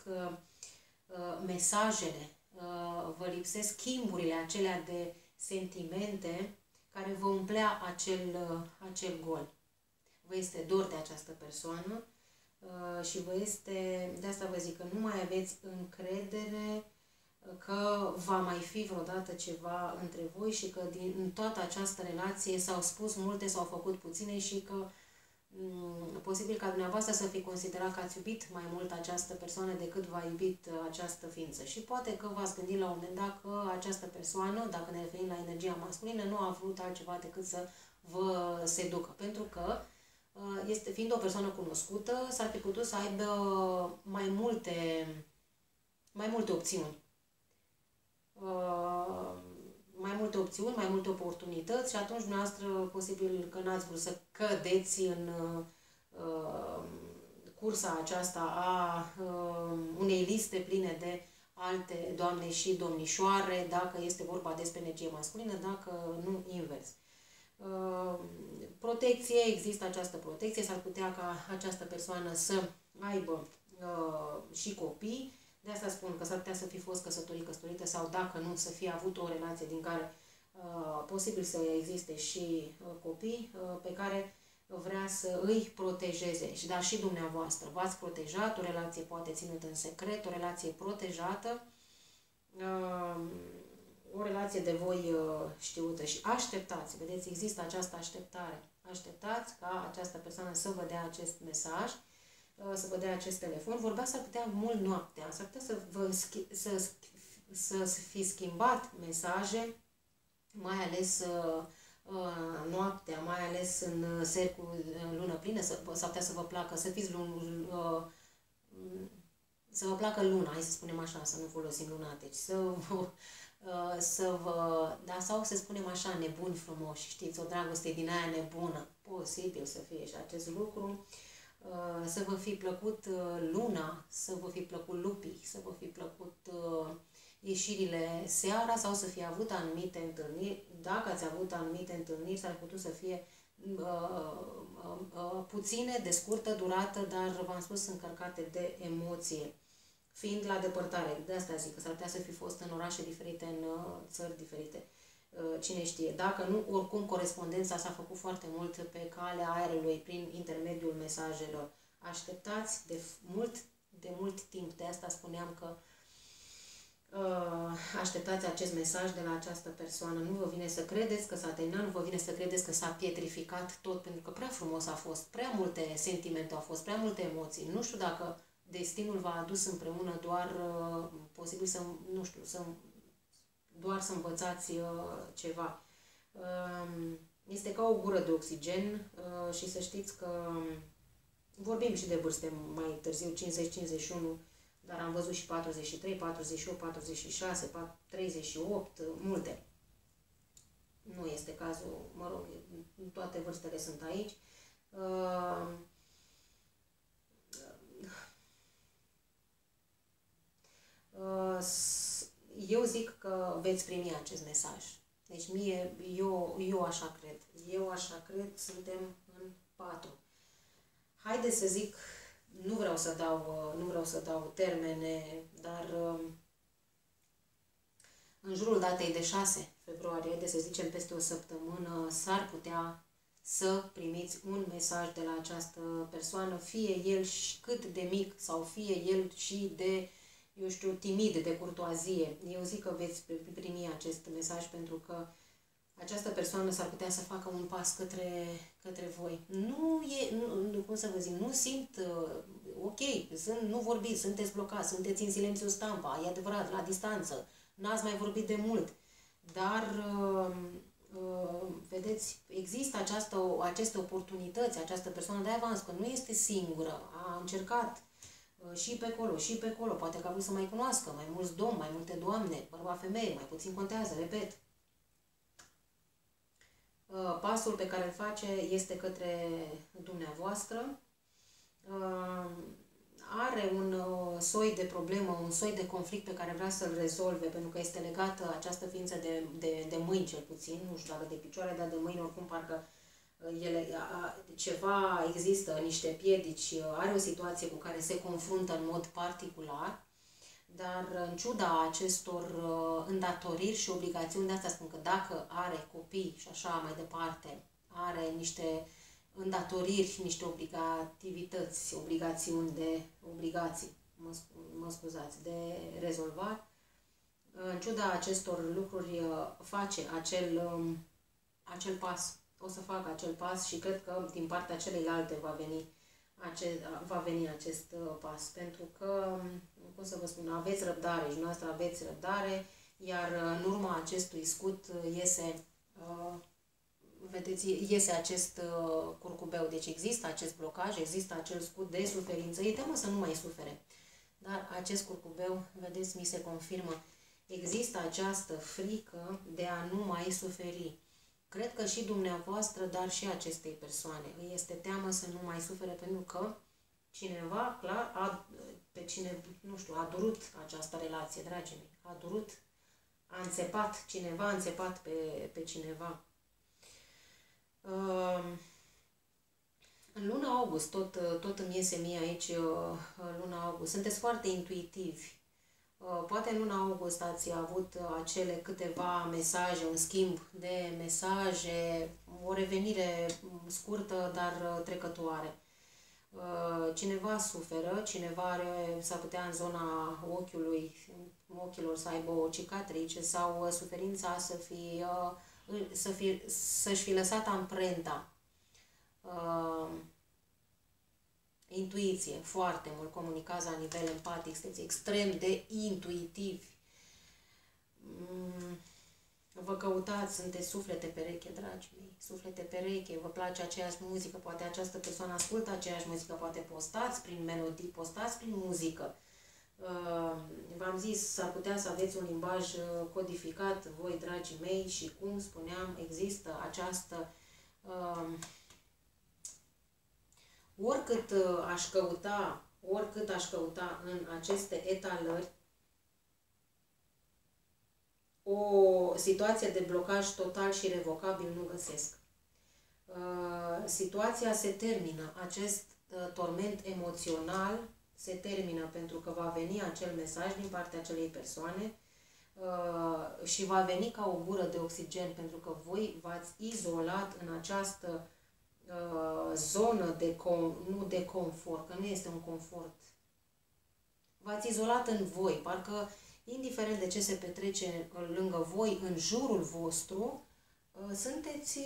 Speaker 1: mesajele, vă lipsesc schimburile acelea de sentimente care vă umplea acel, acel gol. Vă este dor de această persoană și vă este, de asta vă zic că nu mai aveți încredere că va mai fi vreodată ceva între voi și că din în toată această relație s-au spus multe, s-au făcut puține și că posibil ca dumneavoastră să fi considerat că ați iubit mai mult această persoană decât v-a iubit această ființă. Și poate că v-ați gândit la un moment dat că această persoană, dacă ne referim la energia masculină, nu a vrut altceva decât să vă seducă. Pentru că, este, fiind o persoană cunoscută, s-ar fi putut să aibă mai multe, mai multe opțiuni. mai multe opțiuni, mai multe oportunități și atunci dumneavoastră posibil că n-ați vrut să cădeți în uh, cursa aceasta a uh, unei liste pline de alte doamne și domnișoare, dacă este vorba despre energie masculină, dacă nu invers. Uh, protecție, există această protecție, s-ar putea ca această persoană să aibă uh, și copii. De asta spun că s-ar putea să fi fost căsătorit, căsătorită sau dacă nu, să fie avut o relație din care uh, posibil să existe și uh, copii uh, pe care vrea să îi protejeze. Dar și dumneavoastră v-ați protejat, o relație poate ținută în secret, o relație protejată. Uh, vibrație de voi știută și așteptați, vedeți, există această așteptare. Așteptați ca această persoană să vă dea acest mesaj, să vă dea acest telefon. Vorbea s-ar putea mult noaptea, s-ar putea să, vă, să, să fi schimbat mesaje, mai ales uh, noaptea, mai ales în cercul lună plină, s-ar putea să vă placă, să fiți lun, uh, să vă placă luna, hai să spunem așa, să nu folosim lunateci, să vă, uh, să vă, da, sau să spunem așa, nebuni frumoși, știți, o dragoste din aia nebună, posibil să fie și acest lucru, uh, să vă fi plăcut uh, luna, să vă fi plăcut lupii, să vă fi plăcut uh, ieșirile seara sau să fi avut anumite întâlniri. Dacă ați avut anumite întâlniri, s-ar putea să fie uh, uh, uh, puține, de scurtă durată, dar v-am spus încărcate de emoție. Fiind la depărtare, de asta zic că s-ar putea să fi fost în orașe diferite, în uh, țări diferite. Uh, cine știe. Dacă nu, oricum corespondența s-a făcut foarte mult pe calea aerului, prin intermediul mesajelor. Așteptați de mult, de mult timp. De asta spuneam că așteptați acest mesaj de la această persoană. Nu vă vine să credeți că s-a terminat, nu vă vine să credeți că s-a pietrificat tot, pentru că prea frumos a fost, prea multe sentimente au fost, prea multe emoții. Nu știu dacă destinul v-a adus împreună doar, uh, posibil să, nu știu, să, doar să învățați uh, ceva. Uh, este ca o gură de oxigen uh, și să știți că vorbim și de vârste mai târziu, cincizeci cincizeci și unu, dar am văzut și patruzeci și trei, patruzeci și opt, patruzeci și șase, treizeci și opt, multe. Nu este cazul, mă rog, toate vârstele sunt aici. Eu zic că veți primi acest mesaj. Deci mie, eu, eu așa cred. Eu așa cred, suntem în patru. Haideți să zic, nu vreau să dau, nu vreau să dau termene, dar în jurul datei de șase februarie, de să zicem peste o săptămână, s-ar putea să primiți un mesaj de la această persoană, fie el și cât de mic sau fie el și de, eu știu, timid, de curtoazie. Eu zic că veți primi acest mesaj pentru că această persoană s-ar putea să facă un pas către, către voi. Nu e, nu, cum să vă zic, nu simt, uh, ok, sunt, nu vorbiți, sunteți blocați, sunteți în silențiu stampa, e adevărat, la distanță, n-ați mai vorbit de mult, dar, uh, uh, vedeți, există această, aceste oportunități, această persoană, de avans, că nu este singură, a încercat uh, și pe acolo, și pe acolo, poate că a vrut să mai cunoască mai mulți domni, mai multe doamne, bărbat, femeie, mai puțin contează, repet. Pasul pe care îl face este către dumneavoastră. Are un soi de problemă, un soi de conflict pe care vrea să-l rezolve, pentru că este legată această ființă de, de, de mâini, cel puțin, nu știu dacă de picioare, dar de mâini, oricum parcă ele, ceva există, niște piedici, are o situație cu care se confruntă în mod particular. Dar în ciuda acestor uh, îndatoriri și obligațiuni, de asta spun că dacă are copii și așa mai departe, are niște îndatoriri, niște obligativități, obligațiuni de obligații, mă, mă scuzați, de rezolvat, în ciuda acestor lucruri uh, face acel, um, acel pas, o să facă acel pas și cred că din partea celeilalte va veni Ace, va veni acest uh, pas, pentru că, cum să vă spun, aveți răbdare și noastră aveți răbdare, iar uh, în urma acestui scut uh, iese, uh, vedeți, iese acest uh, curcubeu. Deci există acest blocaj, există acel scut de suferință, e teamă să nu mai sufere. Dar acest curcubeu, vedeți, mi se confirmă, există această frică de a nu mai suferi. Cred că și dumneavoastră, dar și acestei persoane. Îi este teamă să nu mai sufere, pentru că cineva, clar, a, pe cine, nu știu, a durut această relație, dragii mei. A durut, a înțepat, cineva a înțepat pe, pe cineva. Uh, în luna august, tot, tot îmi iese mie aici, uh, luna august, sunteți foarte intuitivi. Poate în luna august ați avut acele câteva mesaje, un schimb de mesaje, o revenire scurtă, dar trecătoare. Cineva suferă, cineva are, s-ar putea în zona ochiului, ochilor să aibă o cicatrice sau suferința să fi, să fi, să-și fi lăsat amprenta. Intuiție, foarte mult, comunicați la nivel empatic, sunteți extrem de intuitivi. Vă căutați, sunteți suflete pereche, dragii mei, suflete pereche, vă place aceeași muzică, poate această persoană ascultă aceeași muzică, poate postați prin melodii, postați prin muzică. V-am zis, s-ar putea să aveți un limbaj codificat, voi, dragii mei, și cum spuneam, există această... Oricât aș căuta, oricât aș căuta în aceste etalări, o situație de blocaj total și revocabil nu găsesc. Situația se termină, acest torment emoțional se termină pentru că va veni acel mesaj din partea acelei persoane și va veni ca o gură de oxigen, pentru că voi v-ați izolat în această zonă de, nu de confort, că nu este un confort. V-ați izolat în voi, parcă indiferent de ce se petrece lângă voi, în jurul vostru, sunteți,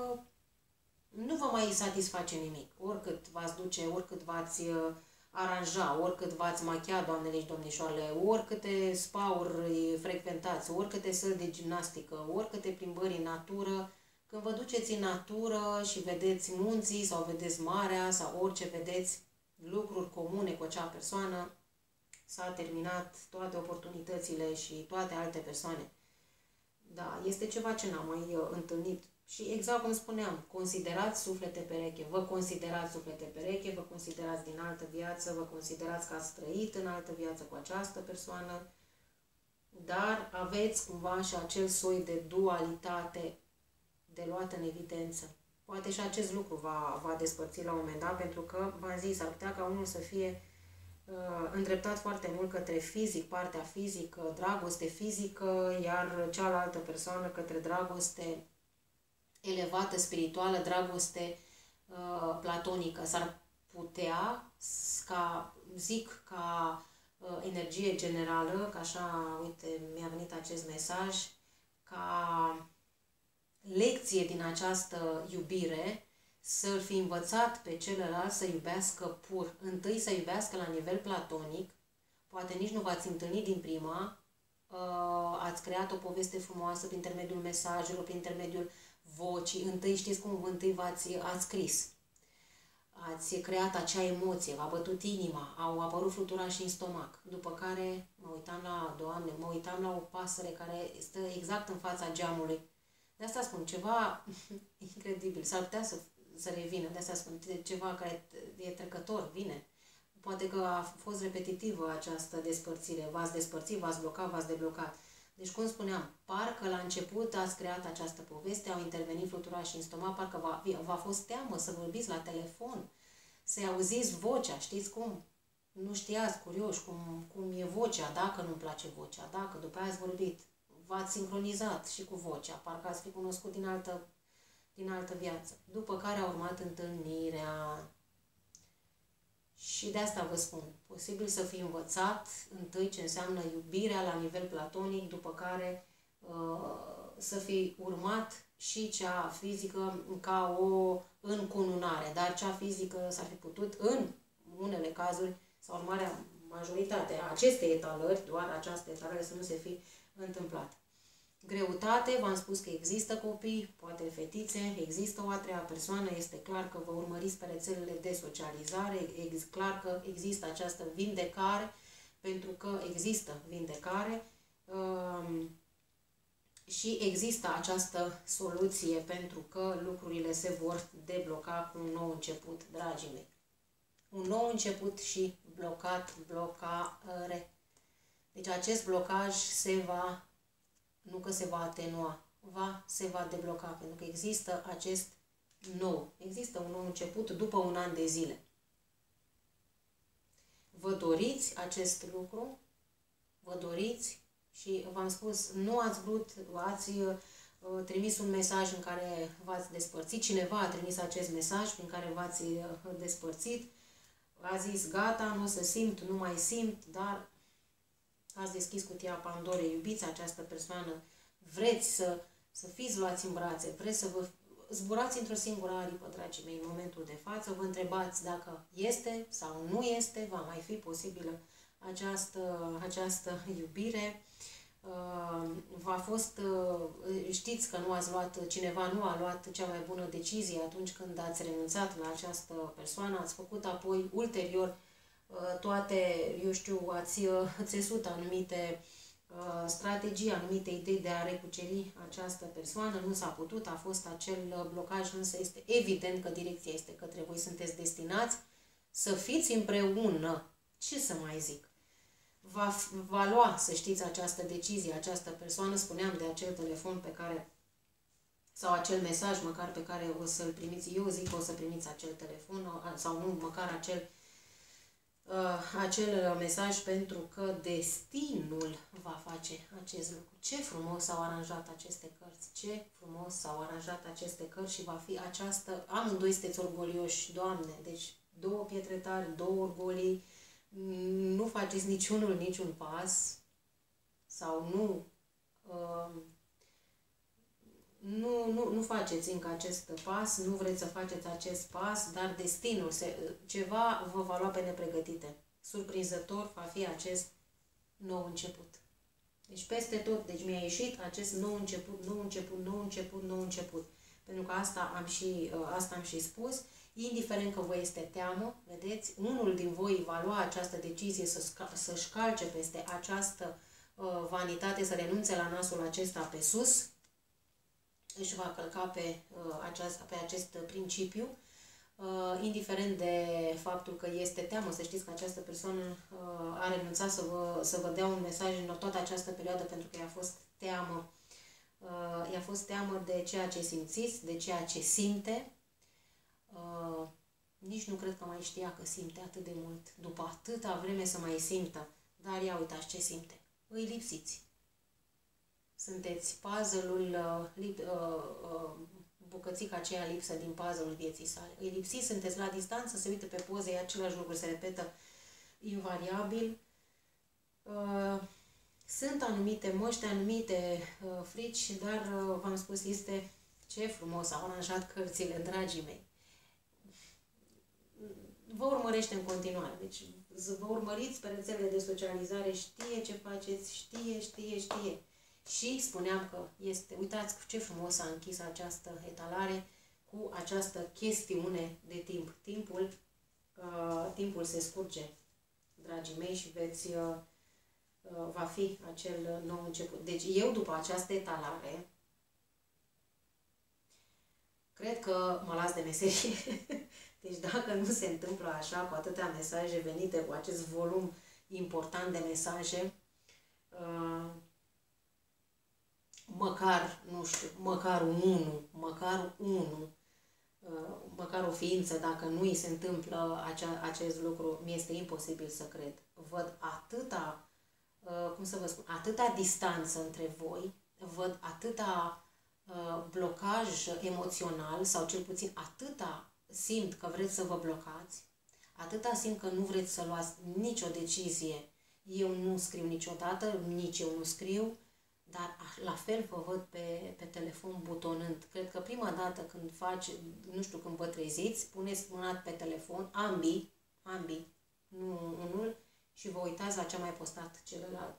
Speaker 1: nu vă mai satisface nimic. Oricât v-ați duce, oricât v-ați aranja, oricât v-ați machia, doamnele și domnișoarele, oricâte spa-uri frecventați, oricâte săli de gimnastică, oricâte plimbări în natură, când vă duceți în natură și vedeți munții sau vedeți marea sau orice vedeți, lucruri comune cu acea persoană, s-a terminat toate oportunitățile și toate alte persoane. Da, este ceva ce n-am mai uh, întâlnit. Și exact cum spuneam, considerați suflete pereche, vă considerați suflete pereche, vă considerați din altă viață, vă considerați că ați trăit în altă viață cu această persoană, dar aveți cumva și acel soi de dualitate de luat în evidență. Poate și acest lucru va, va despărți la un moment dat, pentru că, v-am zis, ar putea ca unul să fie îndreptat foarte mult către fizic, partea fizică, dragoste fizică, iar cealaltă persoană către dragoste elevată, spirituală, dragoste uh, platonică. S-ar putea, ca, zic, ca uh, energie generală, că așa, uite, mi-a venit acest mesaj, ca lecție din această iubire, să-l fi învățat pe celălalt să iubească pur. Întâi să iubească la nivel platonic, poate nici nu v-ați întâlnit din prima, ați creat o poveste frumoasă prin intermediul mesajelor, prin intermediul vocii, întâi știți cum, întâi v-ați ați scris. Ați creat acea emoție, v-a bătut inima, au apărut fluturași în stomac, după care mă uitam la, Doamne, mă uitam la o pasăre care stă exact în fața geamului. De asta spun, ceva incredibil, s-ar putea să să revină, de asta spun, ceva care e trecător, vine. Poate că a fost repetitivă această despărțire, v-ați despărțit, v-ați blocat, v-ați deblocat. Deci, cum spuneam, parcă la început ați creat această poveste, au intervenit fluturași în stomac, parcă v-a fost teamă să vorbiți la telefon, să-i auziți vocea, știți cum? Nu știați, curioși, cum, cum e vocea, dacă nu-mi place vocea, dacă după aia ați vorbit, v-ați sincronizat și cu vocea, parcă ați fi cunoscut din altă din altă viață. După care a urmat întâlnirea. Și de asta vă spun, posibil să fi învățat întâi ce înseamnă iubirea la nivel platonic, după care uh, să fi urmat și cea fizică ca o încununare. Dar cea fizică s-ar fi putut, în unele cazuri, sau în marea majoritate a acestei etalări, doar această etalare să nu se fi întâmplat. Greutate, v-am spus că există copii, poate fetițe, există o a treia persoană, este clar că vă urmăriți pe rețelele de socializare, e clar că există această vindecare, pentru că există vindecare um, și există această soluție, pentru că lucrurile se vor debloca cu un nou început, dragii mei. Un nou început și blocat, blocare. Deci acest blocaj se va nu că se va atenua, va, se va debloca, pentru că există acest nou, există un nou început după un an de zile. Vă doriți acest lucru, vă doriți și v-am spus, nu ați vrut, ați uh, trimis un mesaj în care v-ați despărțit, cineva a trimis acest mesaj prin care v-ați uh, despărțit a zis gata, nu o să simt, nu mai simt, dar ați deschis cutia Pandorei, iubiți această persoană, vreți să, să fiți luați în brațe, vreți să vă zburați într-o singură aripă, dragii mei, în momentul de față, vă întrebați dacă este sau nu este, va mai fi posibilă această, această iubire. V-a fost, știți că nu ați luat, cineva nu a luat cea mai bună decizie atunci când ați renunțat la această persoană, ați făcut apoi, ulterior, toate, eu știu, ați țesut anumite strategii, anumite idei de a recuceri această persoană, nu s-a putut, a fost acel blocaj, însă este evident că direcția este către voi, sunteți destinați să fiți împreună. Ce să mai zic? Va, va lua, să știți, această decizie, această persoană, spuneam de acel telefon pe care, sau acel mesaj măcar pe care o să-l primiți, eu zic că o să primiți acel telefon, sau nu, măcar acel, uh, acel mesaj, pentru că destinul va face acest lucru. Ce frumos s-au aranjat aceste cărți, ce frumos s-au aranjat aceste cărți și va fi această, amândoi sunteți orgolioși, Doamne, deci două pietre tari, două orgolii, nu faceți niciunul niciun pas sau nu, uh, nu, nu, nu faceți încă acest pas, nu vreți să faceți acest pas, dar destinul, se, ceva vă va lua pe nepregătite. Surprinzător va fi acest nou început. Deci peste tot, deci mi-a ieșit acest nou început, nou început, nou început, nou început. Pentru că asta am și, uh, asta am și spus. Indiferent că vă este teamă, vedeți, unul din voi va lua această decizie să-și calce peste această uh, vanitate, să renunțe la nasul acesta pe sus, își va călca pe, uh, aceast, pe acest principiu, uh, indiferent de faptul că este teamă. Să știți că această persoană uh, a renunțat să vă, să vă dea un mesaj în toată această perioadă pentru că i-a fost teamă. Uh, i-a fost teamă de ceea ce simțiți, de ceea ce simte. Uh, nici nu cred că mai știa că simte atât de mult, după atâta vreme să mai simtă, dar ia uitați ce simte. Îi lipsiți. Sunteți puzzle-ul, uh, lip, uh, uh, bucățica aceea lipsă din puzzle-ul vieții sale. Îi lipsiți, sunteți la distanță, se uită pe poze, același lucru se repetă invariabil. Uh, sunt anumite măști, anumite uh, frici, dar uh, v-am spus, este ce frumos au aranjat cărțile, dragii mei. Vă urmărește în continuare, deci vă urmăriți pe rețelele de socializare, știe ce faceți, știe, știe, știe. Și spuneam că este, uitați ce frumos a închis această etalare cu această chestiune de timp. Timpul, uh, timpul se scurge, dragii mei, și veți, uh, uh, va fi acel nou început. Deci eu, după această etalare, cred că mă las de meserie. Deci dacă nu se întâmplă așa, cu atâtea mesaje venite, cu acest volum important de mesaje, uh, măcar, nu știu, măcar unul, măcar unul, uh, măcar o ființă, dacă nu îi se întâmplă acea, acest lucru, mi-este imposibil să cred. Văd atâta, uh, cum să vă spun, atâta distanță între voi, văd atâta uh, blocaj emoțional, sau cel puțin atâta simt că vreți să vă blocați, atâta simt că nu vreți să luați nicio decizie. Eu nu scriu niciodată, nici eu nu scriu, dar la fel vă văd pe, pe telefon butonând. Cred că prima dată când faci, nu știu, când vă treziți, puneți mâna pe telefon, ambii, ambii, nu unul, și vă uitați la ce a mai postat celălalt.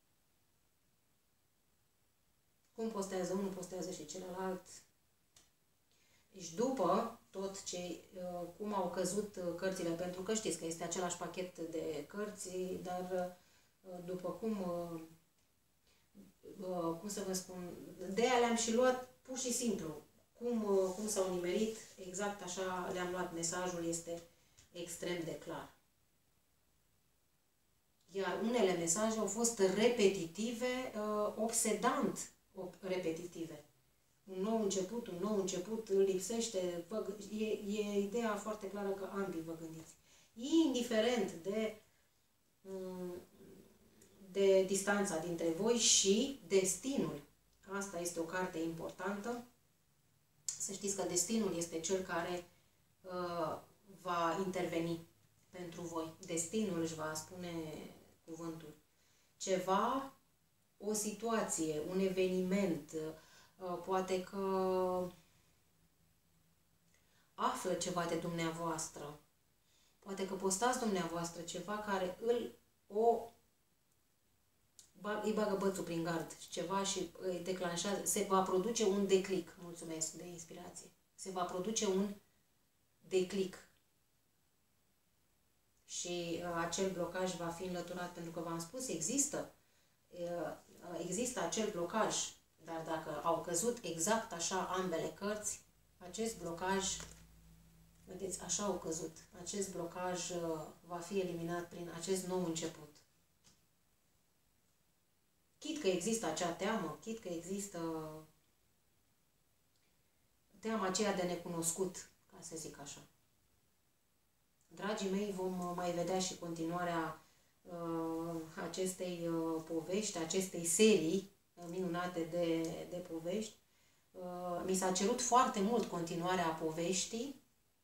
Speaker 1: Cum postează unul, postează și celălalt. Deci după tot ce, cum au căzut cărțile, pentru că știți că este același pachet de cărți, dar după cum, cum să vă spun, de aia le-am și luat pur și simplu. Cum, cum s-au nimerit, exact așa le-am luat. Mesajul este extrem de clar. Iar unele mesaje au fost repetitive, obsedant repetitive. Un nou început, un nou început îl lipsește, vă, e, e ideea foarte clară că ambii vă gândiți. Indiferent de, de distanța dintre voi și destinul. Asta este o carte importantă. Să știți că destinul este cel care uh, va interveni pentru voi. Destinul își va spune cuvântul. Ceva, o situație, un eveniment, poate că află ceva de dumneavoastră. Poate că postați dumneavoastră ceva care îl, o, îi bagă bățul prin gard ceva și îi declanșează. Se va produce un declic. Mulțumesc de inspirație. Se va produce un declic. Și uh, acel blocaj va fi înlăturat, pentru că v-am spus, există, uh, există acel blocaj, dar dacă au căzut exact așa ambele cărți, acest blocaj, vedeți, așa au căzut, acest blocaj uh, va fi eliminat prin acest nou început. Chit că există acea teamă, chit că există teama aceea de necunoscut, ca să zic așa. Dragii mei, vom mai vedea și continuarea uh, acestei uh, povești, acestei serii minunate de, de povești. Uh, mi s-a cerut foarte mult continuarea poveștii,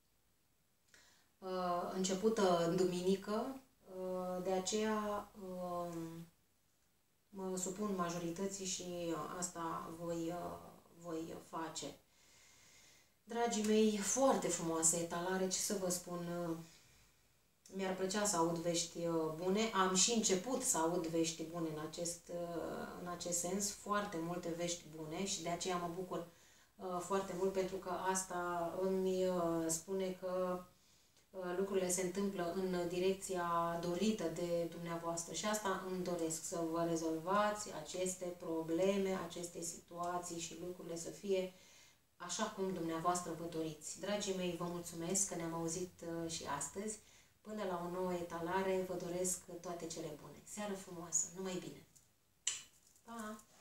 Speaker 1: uh, începută în duminică, uh, de aceea uh, mă supun majorității și asta voi, uh, voi face. Dragii mei, foarte frumoasă etalare, ce să vă spun, mi-ar plăcea să aud vești bune. Am și început să aud vești bune în acest, în acest sens, foarte multe vești bune și de aceea mă bucur foarte mult, pentru că asta îmi spune că lucrurile se întâmplă în direcția dorită de dumneavoastră și asta îmi doresc, să vă rezolvați aceste probleme, aceste situații și lucrurile să fie așa cum dumneavoastră vă doriți. Dragii mei, vă mulțumesc că ne-am auzit și astăzi. Până la o nouă etalare, vă doresc toate cele bune. Seară frumoasă, numai bine! Pa!